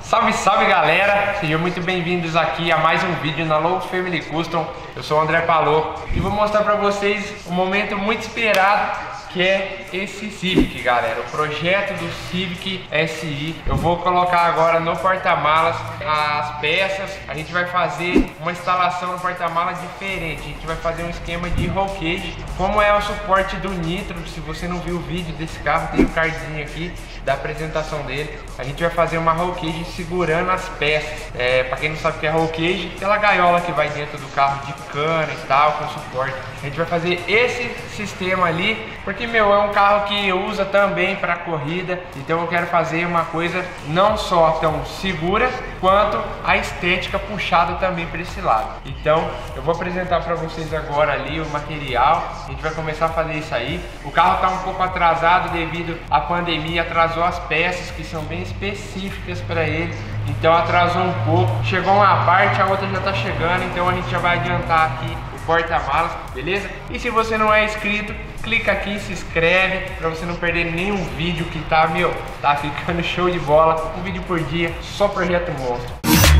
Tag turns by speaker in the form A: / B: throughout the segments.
A: Salve, salve galera, sejam muito bem-vindos aqui a mais um vídeo na Low Family Custom. Eu sou o André Palô e vou mostrar pra vocês um momento muito esperado, que é esse Civic, galera, o projeto do Civic SI. Eu vou colocar agora no porta-malas as peças. A gente vai fazer uma instalação no porta-malas diferente. A gente vai fazer um esquema de roll cage, como é o suporte do Nitro. Se você não viu o vídeo desse carro, tem um cardzinho aqui da apresentação dele. A gente vai fazer uma roll cage segurando as peças. Para quem não sabe o que é roll cage, aquela gaiola que vai dentro do carro de cana e tal, com suporte. A gente vai fazer esse sistema ali, porque meu, é um carro que usa também para corrida, então eu quero fazer uma coisa não só tão segura, quanto a estética puxada também para esse lado. Então eu vou apresentar para vocês agora ali o material. A gente vai começar a fazer isso aí. O carro está um pouco atrasado devido à pandemia, atrasou as peças que são bem específicas para ele, então atrasou um pouco. Chegou uma parte, a outra já está chegando, então a gente já vai adiantar aqui porta-malas, beleza? E se você não é inscrito, clica aqui e se inscreve para você não perder nenhum vídeo que tá, meu, tá ficando show de bola. Um vídeo por dia, só projeto monstro.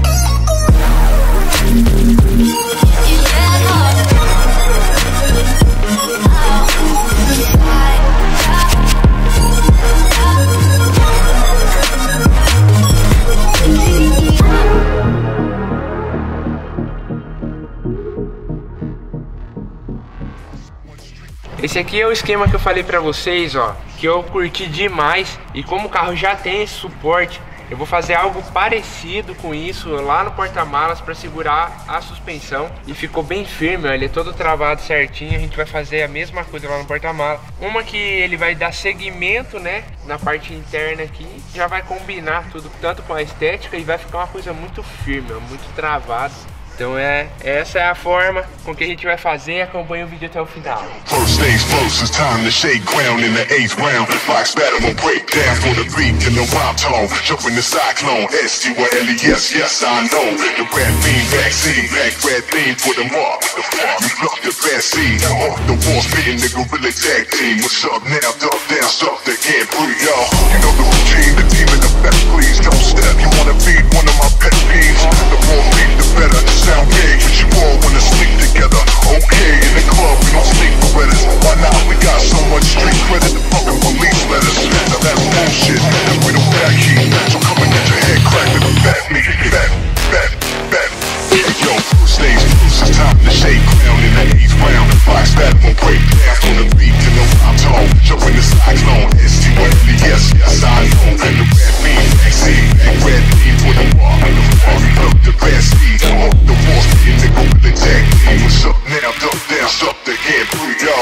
A: Esse aqui é o esquema que eu falei pra vocês, ó, que eu curti demais. E como o carro já tem esse suporte, eu vou fazer algo parecido com isso lá no porta-malas para segurar a suspensão. E ficou bem firme, ó, ele é todo travado certinho. A gente vai fazer a mesma coisa lá no porta-malas. Uma que ele vai dar segmento, né, na parte interna aqui. Já vai combinar tudo, tanto com a estética, e vai ficar uma coisa muito firme, ó, muito travado. Então essa é a forma com que a gente vai fazer. Acompanhe o vídeo até o final.
B: First things first, it's time to shake ground in the 8th round. Box battle will break down for the beat and the rhyme tone. Jumping the cyclone, S-T-Y-L-E-S, yes I know. The red beam vaccine, black red beam for the mark. You block the best seed, off the wall spitting the gorilla tag team. What's up now, up down, stuff that can't breathe, y'all. You know the routine, the team in the best, please don't step. You wanna beat one of my pet peeves. The more beat, the better. Sound gay, but you all wanna sleep together. Okay, in the club we don't sleep for Reddit. Why not? We got so much street credit. The fucking police let us. Now that's bullshit, and we don't back heat. So come and get your head cracked and bat me. Bet. Yo, first things first, it's time to shake ground in the 8th round. The box battle will break down on the beat and the rhyme tone. Jumping the cyclone, S-T-Y-L-E-S, yes I know. And the red beam vaccine, and red beam for the walk. We look the best seed, off the wall spitting the gorilla tag team. What's up now, up down, stuff that can't breathe, y'all.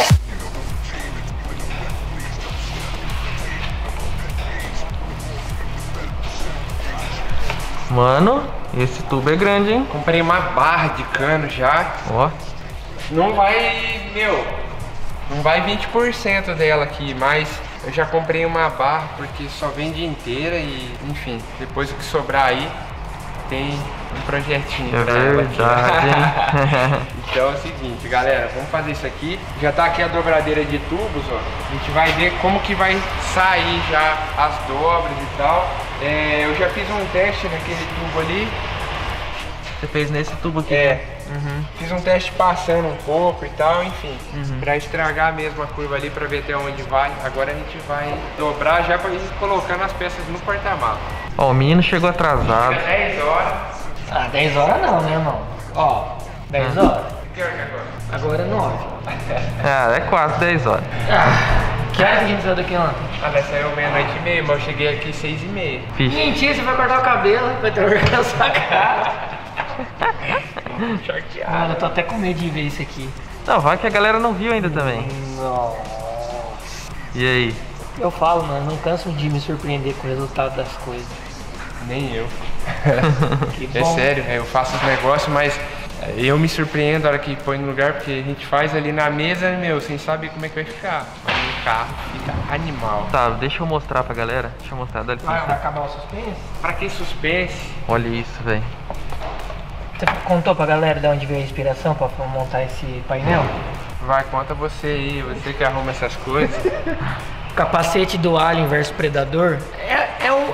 C: Mano, esse tubo é grande, hein?
A: Comprei uma barra de cano já.
C: Ó.
A: Não vai, meu, não vai 20% dela aqui, mas eu já comprei uma barra porque só vende inteira e, enfim, depois o que sobrar aí tem um projetinho
C: é
A: pra
C: verdade,
A: ela aqui. Então é o seguinte, galera, vamos fazer isso aqui. Já tá aqui a dobradeira de tubos, ó. A gente vai ver como que vai sair já as dobras e tal. Eu já fiz um teste naquele tubo ali.
C: Você fez nesse tubo aqui?
A: Fiz um teste passando um pouco e tal, enfim, pra estragar mesmo a curva ali, pra ver até onde vai. Agora a gente vai dobrar já pra ir colocando as peças no porta-malas.
C: Ó, o menino chegou atrasado.
A: Fica 10 horas.
D: Ah, 10 horas não, né, irmão? Ó, 10 horas.
A: Que hora que é agora?
D: Agora é 9.
C: Ah, é quase 10 horas.
D: Que hora que a gente saiu daqui ontem?
A: Nós saiu meia-noite e meia, mas eu cheguei aqui 6h30.
C: Fixe.
D: Mentira, você vai cortar o cabelo, vai ter vergonha na sua cara.
A: Chateado.
D: Mano, eu tô até com medo de ver isso aqui.
C: Não, vai que a galera não viu ainda também.
D: Nossa.
C: E aí?
D: Eu falo, mano, não canso de me surpreender com o resultado das coisas.
A: Nem eu.
D: Que
A: É
D: bom.
A: sério, eu faço os negócios, mas eu me surpreendo na hora que põe no lugar, porque a gente faz ali na mesa, meu, sem saber como é que vai ficar. Mas no carro fica animal.
C: Tá, deixa eu mostrar pra galera. Deixa eu mostrar, dá
D: Vai
C: licença.
D: acabar o suspense?
A: Pra que suspense?
C: Olha isso, velho.
D: Você contou pra galera de onde veio a inspiração pra montar esse painel?
A: Vai, conta você aí, você que arruma essas coisas.
D: Capacete do Alien vs Predador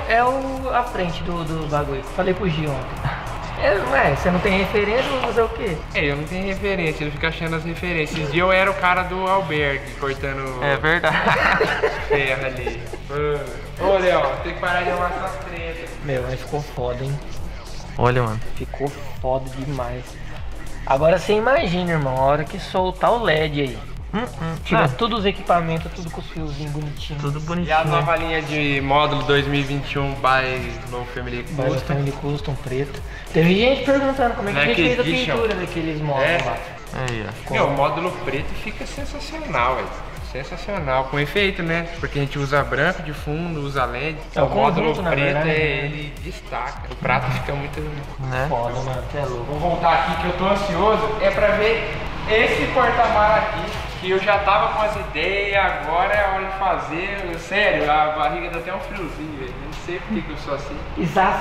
D: a frente do bagulho. Falei pro Gil ontem. Você não tem referência, vou fazer o quê?
A: Eu não tenho referência, ele fica achando as referências. Esse dia eu era o cara do albergue, cortando
C: É verdade.
A: ferro ali. Ô, Léo, tem que parar de amassar as tretas.
D: Meu, mas ficou foda, hein?
C: Olha, mano.
D: Ficou foda demais. Agora você imagina, irmão, a hora que soltar o LED aí. Tira todos os equipamentos, tudo com os fiozinhos bonitinhos.
C: Tudo
A: E
C: bonitinho.
A: a nova linha de módulo 2021 by Low Family
D: Vai
A: Custom.
D: Family Custom preto. Teve gente perguntando como é que a gente fez a
A: Edition.
D: pintura daqueles módulos lá.
C: Aí, ó.
A: Meu, o módulo preto fica sensacional, velho. Sensacional, com efeito, né? Porque a gente usa branco de fundo, usa LED.
D: É o
A: módulo
D: conjunto, na
A: preto
D: verdade, né?
A: ele destaca. O prato fica muito.
C: Né?
D: Foda, mano, você é louco.
A: Vou voltar aqui que eu tô ansioso. É pra ver esse porta-mala aqui. Que eu já tava com as ideias, agora é a hora de fazer. Sério, a barriga dá até um friozinho, velho. Não sei por que eu sou assim.
D: Zaz.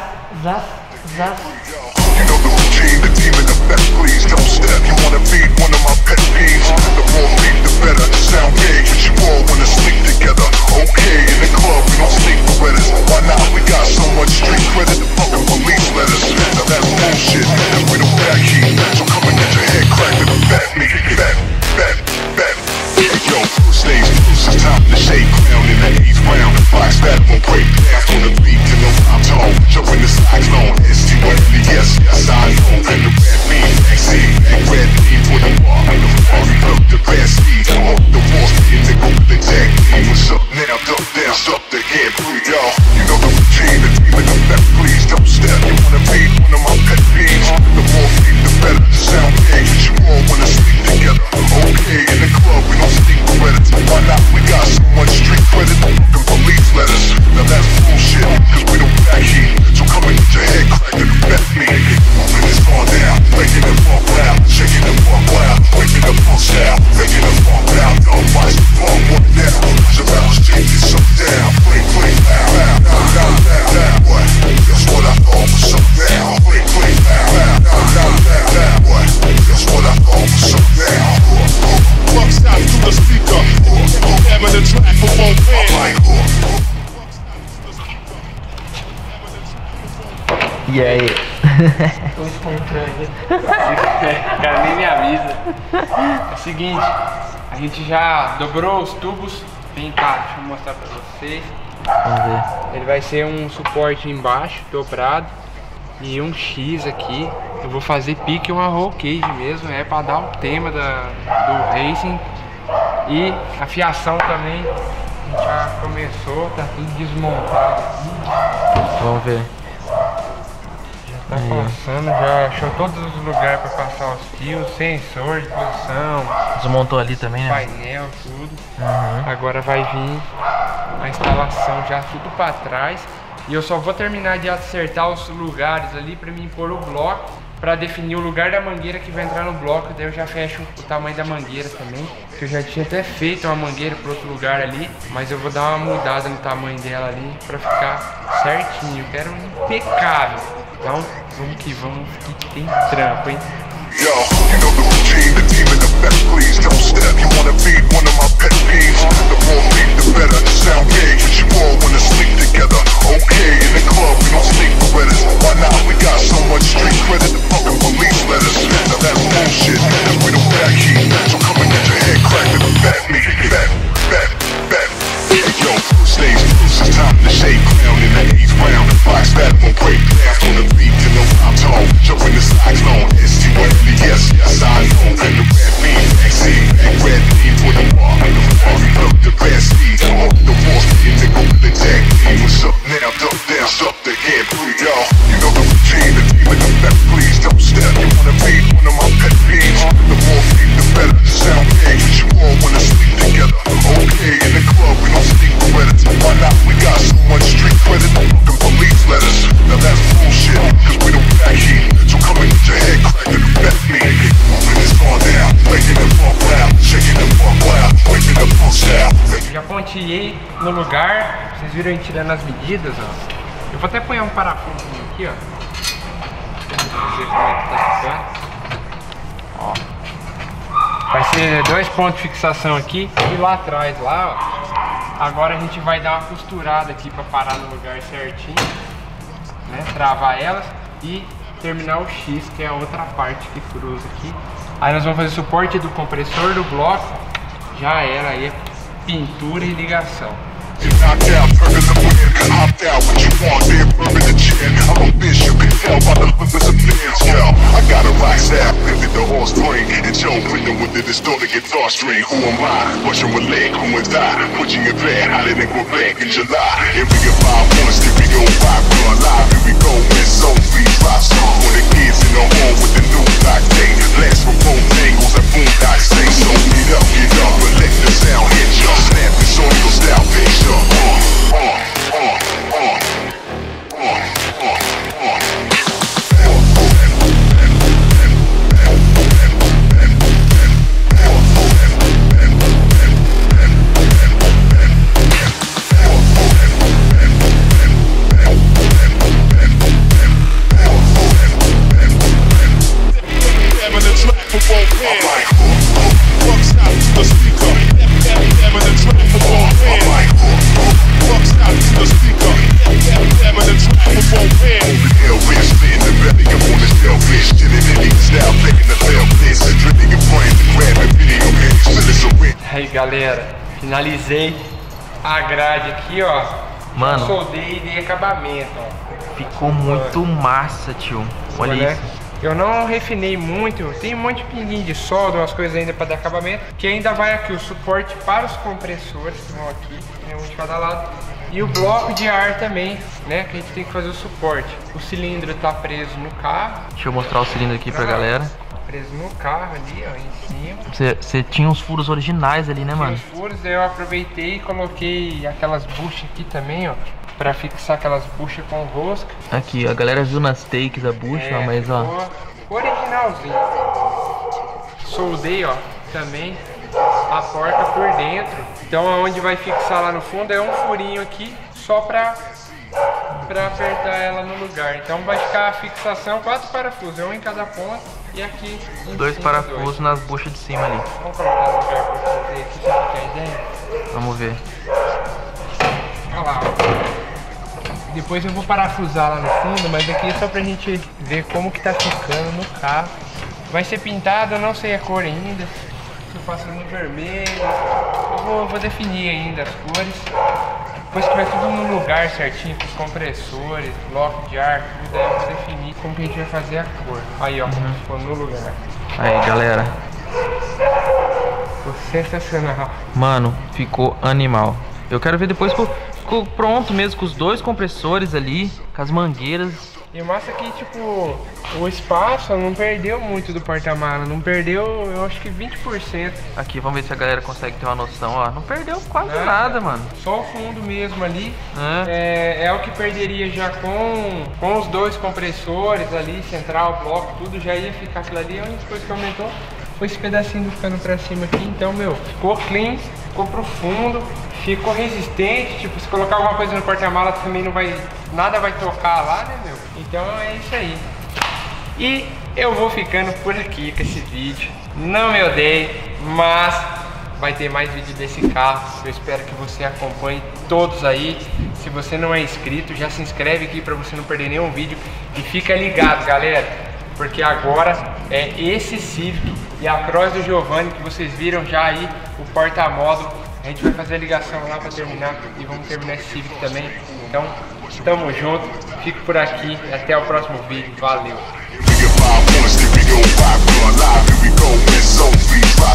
B: You know the routine, the team in the best, please don't step. You wanna beat one of my pet peeves. The more beat, the better. Sound gauge, but you all wanna sleep together. Okay, in the club, we don't sleep with us. Why not? We got so much street credit, the fucking police let us. Now that's bullshit, and we don't back heat. So come and get your head cracked and bat me. Bet. Yo, stage loose, it's time to shake ground in the 8th round. Box that won't break down on the beat to no rhyme tone. Jump in the cyclone, S-T-W-Yes, yes I know. And the red beam, vaccine, and red beam for the bar. And the party up the best seed. I'm up the walls, in the group, the tag team. What's up now, up down, up the head, breathe, y'all. You know the routine, the team in the best, please don't step. You wanna beat one of my pet peeves. The more beat, the better. Sound gauge, but you all wanna sleep together. Okay, in the club, we don't sleep credits. Why not? We got so much street credit. The fucking police let us. Now that's bullshit, cause we don't back heat. So come and get your head cracked and bet me. When it's gone down, making it fuck loud, shaking it fuck loud, waking the fuck down, making it fuck loud. Don't watch the fuck work now. Cause your balance changes up down. Play loud, down. What? That's what I thought was up now. Play loud, down. What? That's what I thought was up now. Bucks out through the speaker, jamming the track for both hands.
C: E aí?
D: Tô espontâneo.
A: O cara nem me avisa. É o seguinte, a gente já dobrou os tubos. Vem cá, deixa eu mostrar pra vocês.
C: Vamos ver.
A: Ele vai ser um suporte embaixo, dobrado. E um X aqui. Eu vou fazer pique uma roll cage mesmo. É pra dar o tema do racing. E a fiação também. A gente já começou, tá tudo desmontado aqui.
C: Vamos ver.
A: Tá passando, já achou todos os lugares para passar os fios, sensor de posição,
C: Desmontou ali também, né?
A: painel, tudo.
C: Uhum.
A: Agora vai vir a instalação já tudo para trás. E eu só vou terminar de acertar os lugares ali para mim pôr o bloco, para definir o lugar da mangueira que vai entrar no bloco. Daí eu já fecho o tamanho da mangueira também, que eu já tinha até feito uma mangueira para outro lugar ali, mas eu vou dar uma mudada no tamanho dela ali para ficar certinho. Eu quero impecável. Então, vamos que tem trampo, hein?
B: Yo, you know the routine, the team in the best, please don't step. You wanna beat one of my pet peeves. The more beat, the better. Sound gauge, but you all wanna sleep together. Okay, in the club, we don't sleep with us. Why not? We got so much street credit, the fucking police let us. Now that's bullshit, and we don't back heat. So come and get your head cracked and bet me. Bet. Yo, stage loose, it's time to shake ground in the 8th round. Box that won't break down on the beat to no rhyme tone. Jump in the cyclone, S-T-W-Yes, yes I know. And the red beam, vaccine, and red beam for the bar. And the party up the best seed. I'm up the walls, in the group, the tag team. What's up now, up down, up the head, breathe, yo. You know the routine, the team in the best, please don't step. You wanna beat one of my pet peeves. The more beat, the better. Sound gauge, but you all wanna sleep together. Okay, in the club, we don't sleep with it. Why not? We got so much street credit, the fucking police let us. Now that's bullshit, cause we don't back heat. So come and get your head cracked and bet me. When it's gone down, making it fuck loud, shaking it fuck loud, waking the fuck down.
A: Já ponteei no lugar, vocês viram eu tirando as medidas, ó. Eu vou até pôr um parafuso aqui, ó. Pra vocês verem como é que tá ficando. Ó. Vai ser 2 pontos de fixação aqui e lá atrás, lá, ó. Agora a gente vai dar uma costurada aqui para parar no lugar certinho, né? Travar elas e terminar o X, que é a outra parte que cruza aqui. Aí nós vamos fazer suporte do compressor do bloco. Já era aí, pintura e ligação.
B: Knocked out, purpose of win, opt out, what you want, they're burning the chin. I'm a bitch, you can tell by the purpose of plans, yo. I got a rock staff, pivot the horse brain, and Joe Brendan with the distorted guitar string. Who am I? Russian with leg, who is I? Putting your glad, hotter than Quebec in July. Here we get 5 points, here we go, 5 run live, here we go, with so free drop song. When the kids in the home with the new block day, blast from both angles and boondock say, so get up, but let the sound hit you. Snap the social style picture.
A: Aí galera, finalizei a grade aqui, ó.
C: Mano,
A: soldei e dei acabamento, ó.
C: Ficou muito massa, tio. Olha
A: né?
C: isso.
A: Eu não refinei muito, tem um monte de pinguinho de solda, umas coisas ainda para dar acabamento. Que ainda vai aqui o suporte para os compressores, que vão aqui, né, um de cada lado. E o bloco de ar também, né, que a gente tem que fazer o suporte. O cilindro tá preso no carro.
C: Deixa eu mostrar o cilindro aqui pra galera.
A: Preso no carro ali, ó, em cima.
C: Você tinha uns furos originais ali, né, mano?
A: Os furos, daí eu aproveitei e coloquei aquelas buchas aqui também, ó, pra fixar aquelas buchas com rosca.
C: Aqui, a galera viu nas takes a bucha, ó, mas ó.
A: Ficou originalzinho. Soldei, ó, também a porta por dentro. Então aonde vai fixar lá no fundo é um furinho aqui, só pra apertar ela no lugar. Então vai ficar a fixação, 4 parafusos, um em cada ponta e aqui em
C: 2
A: cima,
C: parafusos nas buchas de cima ali.
A: Vamos colocar no lugar pra fazer aqui, você tem a ideia?
C: Vamos ver.
A: Olha lá, ó. Depois eu vou parafusar lá no fundo, mas aqui é só pra gente ver como que tá ficando no carro. Vai ser pintado, eu não sei a cor ainda. Tô passando vermelho. Eu vou definir ainda as cores. Depois que vai tudo no lugar certinho, com os compressores, bloco de ar, tudo, aí eu vou definir como que a gente vai fazer a cor. Aí ó, ficou no lugar.
C: Aí, galera.
A: Ficou sensacional.
C: Mano, ficou animal. Eu quero ver depois ficou pronto mesmo, com os 2 compressores ali, com as mangueiras.
A: E o massa é que, tipo, o espaço não perdeu muito do porta-mala, não perdeu, eu acho que 20%.
C: Aqui, vamos ver se a galera consegue ter uma noção, ó. Não perdeu quase nada, mano.
A: Só o fundo mesmo ali. É o que perderia já com os 2 compressores ali, central, bloco, tudo já ia ficar aquilo ali. A única coisa que aumentou foi esse pedacinho ficando pra cima aqui. Então, meu, ficou clean, ficou profundo, ficou resistente. Tipo, se colocar alguma coisa no porta-mala também não vai, nada vai tocar lá, né, meu? Então é isso aí. E eu vou ficando por aqui com esse vídeo. Não me odeie, mas vai ter mais vídeo desse carro. Eu espero que você acompanhe todos aí. Se você não é inscrito, já se inscreve aqui para você não perder nenhum vídeo. E fica ligado, galera, porque agora é esse Civic e a Cross do Giovanni que vocês viram já aí, o porta-módulo. A gente vai fazer a ligação lá para terminar e vamos terminar esse Civic também. Então, tamo junto, fico por aqui e até o próximo vídeo. Valeu!